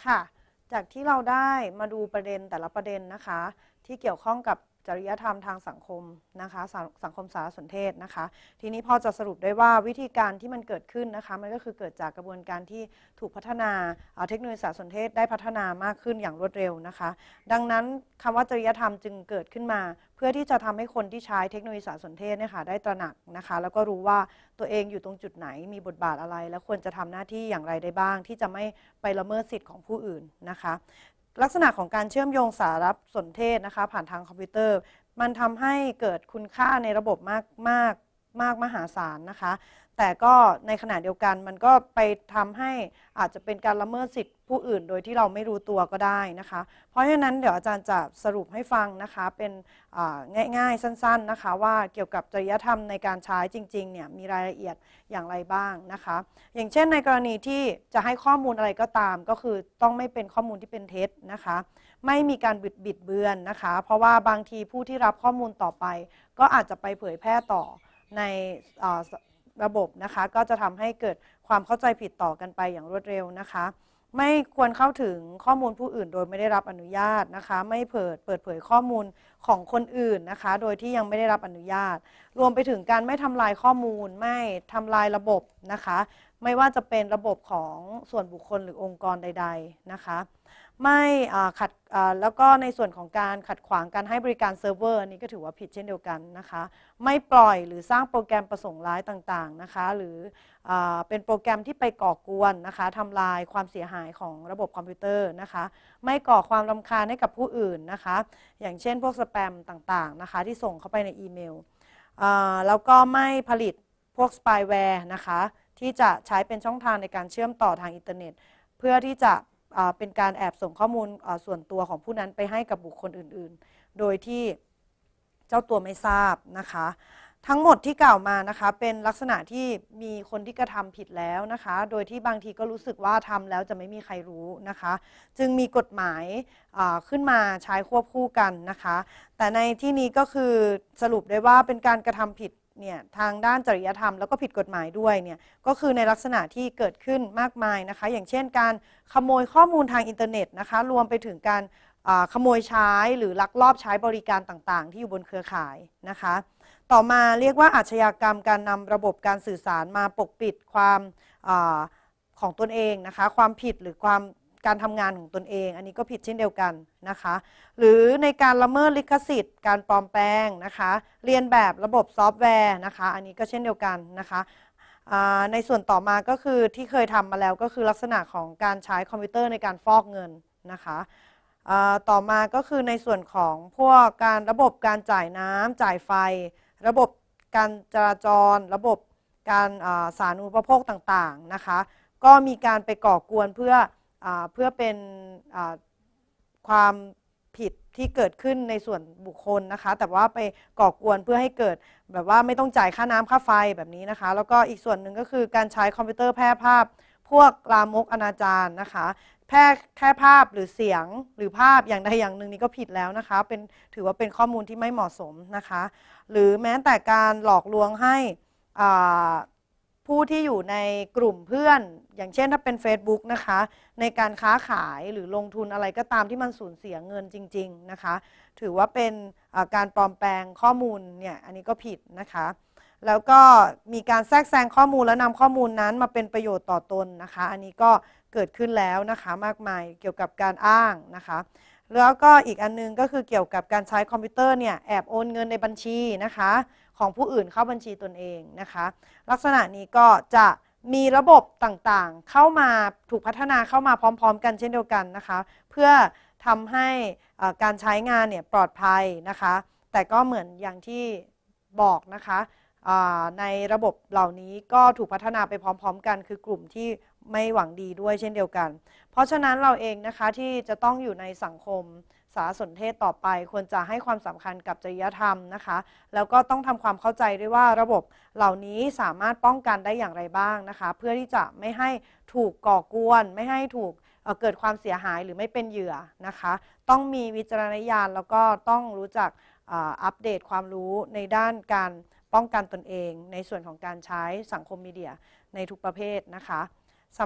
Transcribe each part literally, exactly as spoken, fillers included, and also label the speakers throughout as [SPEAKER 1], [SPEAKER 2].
[SPEAKER 1] ค่ะจากที่เราได้มาดูประเด็นแต่ละประเด็นนะคะที่เกี่ยวข้องกับจริยธรรมทางสังคมนะคะสสังคมสารสนเทศนะคะทีนี้พอจะสรุปได้ว่าวิธีการที่มันเกิดขึ้นนะคะมันก็คือเกิดจากกระบวนการที่ถูกพัฒนาเทคโนโลยีสารสนเทศได้พัฒนามากขึ้นอย่างรวดเร็วนะคะดังนั้นคำว่าจริยธรรมจึงเกิดขึ้นมาเพื่อที่จะทำให้คนที่ใช้เทคโนโลยีสารสนเทศเนี่ยค่ะได้ตระหนักนะคะแล้วก็รู้ว่าตัวเองอยู่ตรงจุดไหนมีบทบาทอะไรและควรจะทำหน้าที่อย่างไรได้บ้างที่จะไม่ไปละเมิดสิทธิ์ของผู้อื่นนะคะลักษณะของการเชื่อมโยงสารสนเทศนะคะผ่านทางคอมพิวเตอร์มันทำให้เกิดคุณค่าในระบบมากมากมากมหาศาลนะคะแต่ก็ในขณะเดียวกันมันก็ไปทำให้อาจจะเป็นการละเมิดสิทธิผู้อื่นโดยที่เราไม่รู้ตัวก็ได้นะคะเพราะฉะนั้นเดี๋ยวอาจารย์จะสรุปให้ฟังนะคะเป็นง่ายๆสั้นๆนะคะว่าเกี่ยวกับจริยธรรมในการใช้จริงๆเนี่ยมีรายละเอียดอย่างไรบ้างนะคะอย่างเช่นในกรณีที่จะให้ข้อมูลอะไรก็ตามก็คือต้องไม่เป็นข้อมูลที่เป็นเท็จนะคะไม่มีการบิดบิดเบือนนะคะเพราะว่าบางทีผู้ที่รับข้อมูลต่อไปก็อาจจะไปเผยแพร่ต่อในระบบนะคะก็จะทำให้เกิดความเข้าใจผิดต่อกันไปอย่างรวดเร็วนะคะไม่ควรเข้าถึงข้อมูลผู้อื่นโดยไม่ได้รับอนุญาตนะคะไม่เปิดเปิดเผยข้อมูลของคนอื่นนะคะโดยที่ยังไม่ได้รับอนุญาตรวมไปถึงการไม่ทำลายข้อมูลไม่ทำลายระบบนะคะไม่ว่าจะเป็นระบบของส่วนบุคคลหรือองค์กรใดๆนะคะไม่ขัดแล้วก็ในส่วนของการขัดขวางการให้บริการเซิร์ฟเวอร์นี้ก็ถือว่าผิดเช่นเดียวกันนะคะไม่ปล่อยหรือสร้างโปรแกรมประสงค์ร้ายต่างๆนะคะหรือเป็นโปรแกรมที่ไปก่อกวนนะคะทำลายความเสียหายของระบบคอมพิวเตอร์นะคะไม่ก่อความรำคาญให้กับผู้อื่นนะคะอย่างเช่นพวกสแปมต่างๆนะคะที่ส่งเข้าไปในอีเมลแล้วก็ไม่ผลิตพวกสปายแวร์นะคะที่จะใช้เป็นช่องทางในการเชื่อมต่อทางอินเทอร์เน็ตเพื่อที่จะเป็นการแอบส่งข้อมูลส่วนตัวของผู้นั้นไปให้กับบุคคลอื่นๆโดยที่เจ้าตัวไม่ทราบนะคะทั้งหมดที่กล่าวมานะคะเป็นลักษณะที่มีคนที่กระทำผิดแล้วนะคะโดยที่บางทีก็รู้สึกว่าทำแล้วจะไม่มีใครรู้นะคะจึงมีกฎหมายขึ้นมาใช้ควบคู่กันนะคะแต่ในที่นี้ก็คือสรุปได้ว่าเป็นการกระทำผิดเนี่ยทางด้านจริยธรรมแล้วก็ผิดกฎหมายด้วยเนี่ยก็คือในลักษณะที่เกิดขึ้นมากมายนะคะอย่างเช่นการขโมยข้อมูลทางอินเทอร์เน็ตนะคะรวมไปถึงการขโมยใช้หรือลักลอบใช้บริการต่างๆที่อยู่บนเครือข่ายนะคะต่อมาเรียกว่าอาชญากรรมการนำระบบการสื่อสารมาปกปิดความอของตนเองนะคะความผิดหรือความการทำงานของตนเองอันนี้ก็ผิดเช่นเดียวกันนะคะหรือในการละเมิดลิขสิทธิ์การปลอมแปลงนะคะเรียนแบบระบบซอฟต์แวร์นะคะอันนี้ก็เช่นเดียวกันนะคะในส่วนต่อมาก็คือที่เคยทำมาแล้วก็คือลักษณะของการใช้คอมพิวเตอร์ในการฟอกเงินนะคะต่อมาก็คือในส่วนของพวกการระบบการจ่ายน้ำจ่ายไฟระบบการจราจรระบบการสาธารณูปโภคต่างๆนะคะก็มีการไปก่อกวนเพื่อเพื่อเป็นความผิดที่เกิดขึ้นในส่วนบุคคลนะคะแต่ว่าไปก่อกวนเพื่อให้เกิดแบบว่าไม่ต้องจ่ายค่าน้ำค่าไฟแบบนี้นะคะแล้วก็อีกส่วนหนึ่งก็คือการใช้คอมพิวเตอร์แพร่ภาพพวกลามกอนาจารนะคะแพร่แค่ภาพหรือเสียงหรือภาพอย่างใดอย่างหนึ่งนี้ก็ผิดแล้วนะคะเป็นถือว่าเป็นข้อมูลที่ไม่เหมาะสมนะคะหรือแม้แต่การหลอกลวงให้ผู้ที่อยู่ในกลุ่มเพื่อนอย่างเช่นถ้าเป็น Facebook นะคะในการค้าขายหรือลงทุนอะไรก็ตามที่มันสูญเสียเงินจริงๆนะคะถือว่าเป็นการปลอมแปลงข้อมูลเนี่ยอันนี้ก็ผิดนะคะแล้วก็มีการแทรกแซงข้อมูลและนำข้อมูลนั้นมาเป็นประโยชน์ต่อตนนะคะอันนี้ก็เกิดขึ้นแล้วนะคะมากมายเกี่ยวกับการอ้างนะคะแล้วก็อีกอันนึงก็คือเกี่ยวกับการใช้คอมพิวเตอร์เนี่ยแอบโอนเงินในบัญชีนะคะของผู้อื่นเข้าบัญชีตนเองนะคะลักษณะนี้ก็จะมีระบบต่างๆเข้ามาถูกพัฒนาเข้ามาพร้อมๆกันเช่นเดียวกันนะคะเพื่อทำให้การใช้งานเนี่ยปลอดภัยนะคะแต่ก็เหมือนอย่างที่บอกนะคะในระบบเหล่านี้ก็ถูกพัฒนาไปพร้อมๆกันคือกลุ่มที่ไม่หวังดีด้วยเช่นเดียวกันเพราะฉะนั้นเราเองนะคะที่จะต้องอยู่ในสังคมสารสนเทศต่อไปควรจะให้ความสำคัญกับจริยธรรมนะคะแล้วก็ต้องทำความเข้าใจด้วยว่าระบบเหล่านี้สามารถป้องกันได้อย่างไรบ้างนะคะเพื่อที่จะไม่ให้ถูกก่อกวนไม่ให้ถูกเกิดความเสียหายหรือไม่เป็นเหยื่อนะคะต้องมีวิจารณญาณแล้วก็ต้องรู้จักอัปเดตความรู้ในด้านการป้องกันตนเองในส่วนของการใช้สังคมมีเดียในทุกประเภทนะคะสำหรับ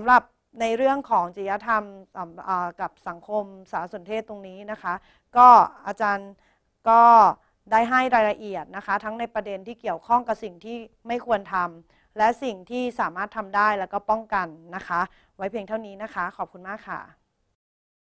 [SPEAKER 1] ในเรื่องของจริยธรรมกับสังคมสารสนเทศตรงนี้นะคะก็อาจารย์ก็ได้ให้รายละเอียดนะคะทั้งในประเด็นที่เกี่ยวข้องกับสิ่งที่ไม่ควรทำและสิ่งที่สามารถทำได้แล้วก็ป้องกันนะคะไว้เพียงเท่านี้นะคะขอบคุณมากค่ะ